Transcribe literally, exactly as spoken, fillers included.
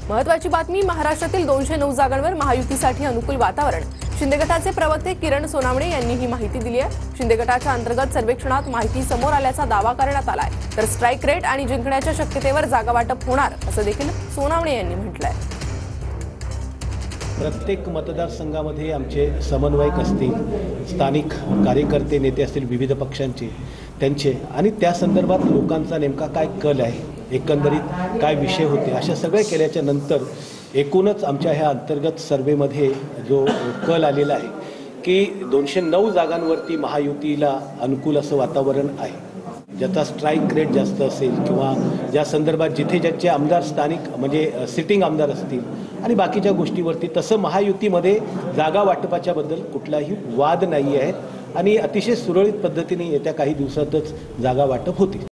महत्त्वाची बातमी, महाराष्ट्रातील दोनशे नऊ जागांवर महायुतीसाठी अनुकूल वातावरण। शिंदे गटाचे प्रवक्ते किरण सोनावणे यांनी ही माहिती दिली आहे। शिंदे गटाच्या अंतर्गत सर्वेक्षणात माहिती समोर आल्याचा दावा करण्यात आलाय, तर स्ट्राइक रेट आणि जिंकण्याच्या शक्यतेवर जागा वाटप होणार असं देखील सोनावणे यांनी म्हटलंय। प्रत्येक मतदारसंघामध्ये आमचे समन्वयक असतील, स्थानिक कार्यकर्ते नेते असतील विविध पक्षांचे, त्यांचे आणि त्या संदर्भात लोकांचा नेमका काय कल आहे, एकंदरीत काय विषय होते, अशा सगळे केल्याच्या नंतर एकूणच आमच्या ह्या अंतर्गत सर्वेमध्ये जो कल आलेला आहे की दोनशे नऊ जागांवरती महायुतीला अनुकूल असं वातावरण आहे। ज्याचा स्ट्राईक रेट जास्त असेल किंवा ज्या संदर्भात जिथे ज्याचे आमदार स्थानिक म्हणजे सिटिंग आमदार असतील आणि बाकीच्या गोष्टीवरती, तसं महायुतीमध्ये जागा वाटपाच्याबद्दल कुठलाही वाद नाही आहे आणि अतिशय सुरळीत पद्धतीने येत्या काही दिवसातच जागा वाटप होतील।